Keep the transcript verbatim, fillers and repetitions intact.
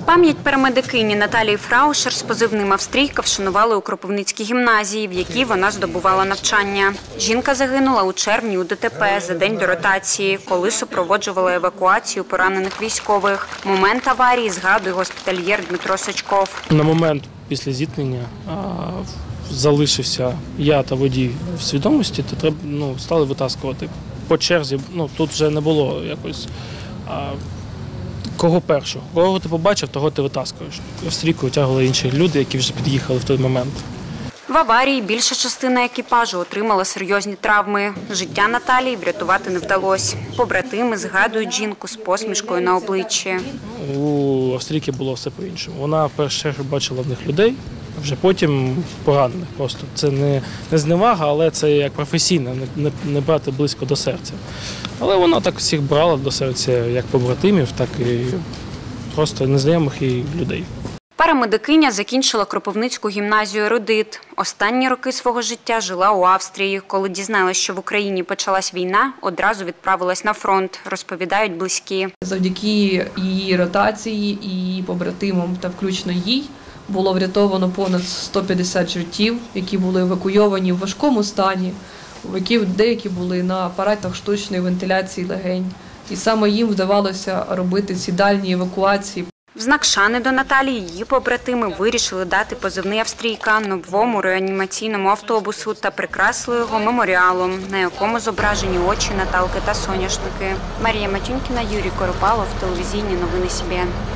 Пам'ять парамедикині Наталії Фраушер з позивним «Австрійка» вшанували у Кропивницькій гімназії, в якій вона здобувала навчання. Жінка загинула у червні у ДТП за день до ротації, коли супроводжувала евакуацію поранених військових. Момент аварії згадує госпітальєр Дмитро Сачков. На момент після зіткнення залишився я та водій в свідомості, то треба, ну, стали витаскувати по черзі. Ну, тут вже не було якось а, кого першого. Кого ти побачив, того ти витаскуєш. Австрійку витягували інші люди, які вже під'їхали в той момент. В аварії більша частина екіпажу отримала серйозні травми. Життя Наталії врятувати не вдалося. Побратими згадують жінку з посмішкою на обличчі. У Австрійки було все по-іншому. Вона перше бачила в них людей, а вже потім поранених. Просто це не, не зневага, але це як професійне, не, не брати близько до серця. Але вона так всіх брала до серця, як побратимів, так і просто незнайомих їй людей. Парамедикиня закінчила Кропивницьку гімназію «Ерудит». Останні роки свого життя жила у Австрії. Коли дізналась, що в Україні почалась війна, одразу відправилась на фронт, розповідають близькі. Завдяки її ротації і побратимам, та включно їй, було врятовано понад сто п'ятдесят життів, які були евакуйовані в важкому стані, у яких деякі були на апаратах штучної вентиляції легень. І саме їм вдавалося робити ці дальні евакуації. В знак шани до Наталії її побратими вирішили дати позивний «Австрійка» новому реанімаційному автобусу та прикрасили його меморіалом, на якому зображені очі Наталки та соняшники. Марія Матюнькіна, Юрій Коропалов, телевізійні новини Сі Бі Ен.